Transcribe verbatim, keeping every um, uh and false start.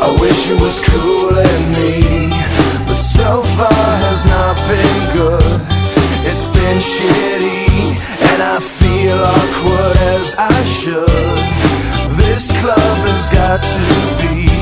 I wish it was cool and me, but so far has not been good. It's been shitty, and I feel awkward as I should. This club has got to be